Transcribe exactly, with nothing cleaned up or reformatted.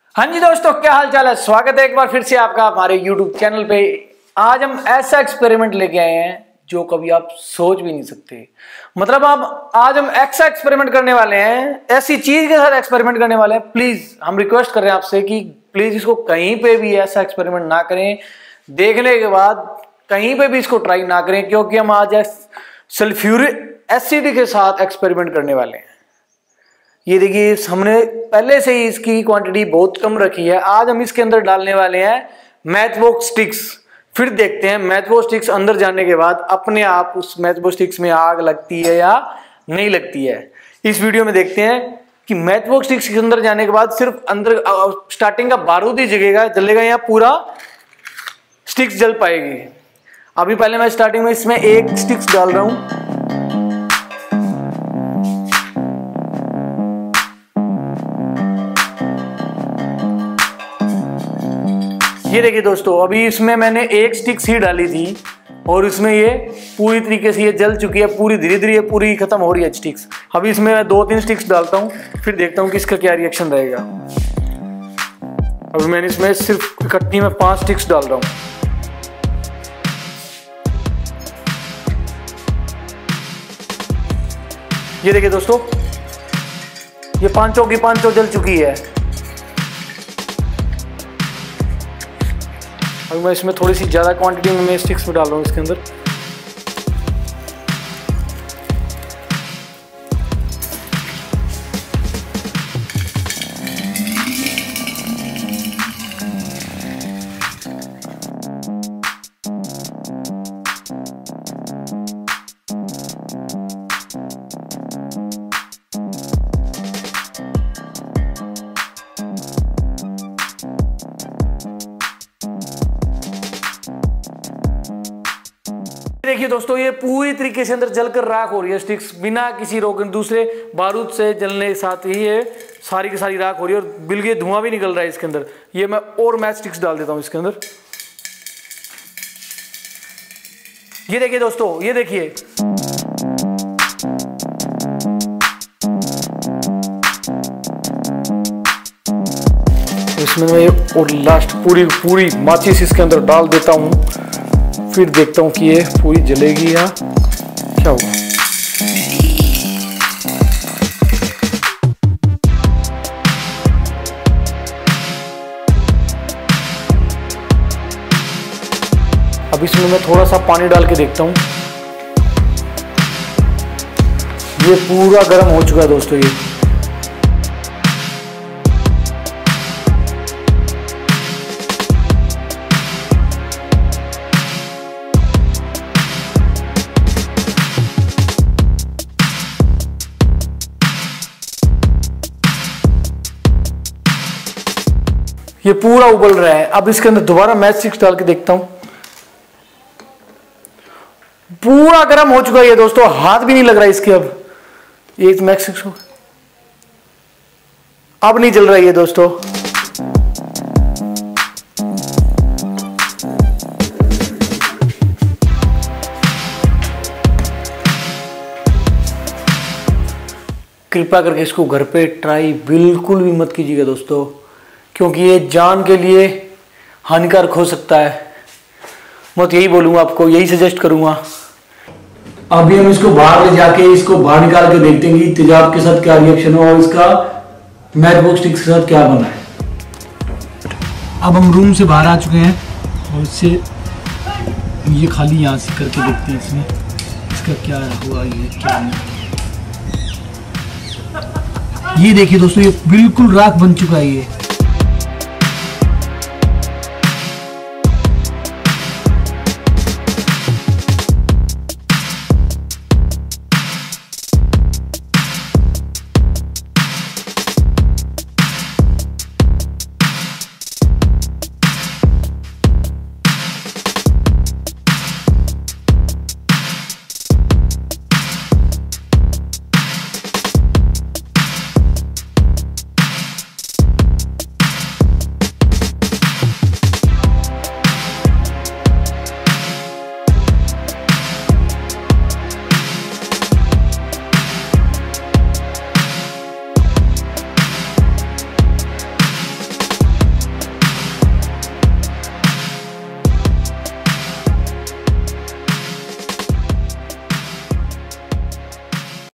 हाँ जी दोस्तों, क्या हाल चाल है। स्वागत है एक बार फिर से आपका हमारे यूट्यूब चैनल पे। आज हम ऐसा एक्सपेरिमेंट लेके आए हैं जो कभी आप सोच भी नहीं सकते। मतलब आप आज हम ऐसा एक्सपेरिमेंट करने वाले हैं, ऐसी चीज के साथ एक्सपेरिमेंट करने वाले हैं। प्लीज हम रिक्वेस्ट कर रहे हैं आपसे कि प्लीज इसको कहीं पे भी ऐसा एक्सपेरिमेंट ना करें। देखने के बाद कहीं पे भी इसको ट्राई ना करें, क्योंकि हम आज सल्फ्यूरिक एसिड के साथ एक्सपेरिमेंट करने वाले हैं। ये देखिए, हमने पहले से ही इसकी क्वांटिटी बहुत कम रखी है। आज हम इसके अंदर डालने वाले हैं मैचबॉक्स स्टिक्स। फिर देखते हैं मैचबॉक्स स्टिक्स अंदर जाने के बाद अपने आप उस मैचबॉक्स स्टिक्स में आग लगती है या नहीं लगती है। इस वीडियो में देखते हैं कि मैचबॉक्स स्टिक्स के अंदर जाने के बाद सिर्फ अंदर स्टार्टिंग का बारूद ही जगेगा, जलेगा या पूरा स्टिक्स जल पाएगी। अभी पहले मैं स्टार्टिंग में इसमें एक स्टिक्स डाल रहा हूं। ये देखिए दोस्तों, अभी इसमें मैंने एक स्टिक्स ही डाली थी और इसमें ये पूरी तरीके से ये जल चुकी है। पूरी धीरे धीरे ये पूरी खत्म हो रही है स्टिक्स। अभी इसमें मैं दो तीन स्टिक्स डालता हूँ, फिर देखता हूँ कि इसका क्या रिएक्शन रहेगा। अभी मैंने इसमें सिर्फ इकट्ठी में पांच स्टिक्स डाल रहा हूँ। ये देखिए दोस्तों, ये पांचों की पांचों जल चुकी है। अभी मैं इसमें थोड़ी सी ज़्यादा क्वांटिटी में मैं स्टिक्स में डाल रहा हूँ इसके अंदर। देखिए दोस्तों, ये पूरी तरीके से अंदर जलकर राख हो रही है स्टिक्स, बिना किसी रोक दूसरे बारूद से जलने के साथ ही ये सारी की सारी राख हो रही है और बिल्कुल धुआं भी निकल रहा है इसके अंदर। ये मैं और मैच स्टिक्स डाल देता हूं इसके अंदर। ये देखिए दोस्तों, ये देखिए, इसमें मैं और लास्ट पूरी पूरी माचिस इसके अंदर डाल देता हूं। फिर देखता हूं कि ये पूरी जलेगी या क्या होगा। अब इसमें मैं थोड़ा सा पानी डाल के देखता हूं। ये पूरा गर्म हो चुका है दोस्तों। ये ये पूरा उबल रहा है। अब इसके अंदर दोबारा मैच स्टिक्स डाल के देखता हूं। पूरा गर्म हो चुका है ये दोस्तों, हाथ भी नहीं लग रहा है इसके। अब एक मैच स्टिक्स अब नहीं जल रहा है ये दोस्तों। कृपया करके इसको घर पे ट्राई बिल्कुल भी मत कीजिएगा दोस्तों, क्योंकि ये जान के लिए हानिकारक हो सकता है। मैं तो यही बोलूंगा आपको, यही सजेस्ट करूंगा। अभी हम इसको बाहर ले जाके इसको बाहर निकाल के देखते हैं कि तेजाब के साथ क्या रिएक्शन हो और इसका मैचबॉक्स स्टिक्स के साथ क्या बना है। अब हम रूम से बाहर आ चुके हैं और इससे ये खाली यहाँ से करके देखते हैं इसमें इसका क्या हुआ, ये क्या नहीं। ये देखिए दोस्तों, ये बिल्कुल राख बन चुका है ये।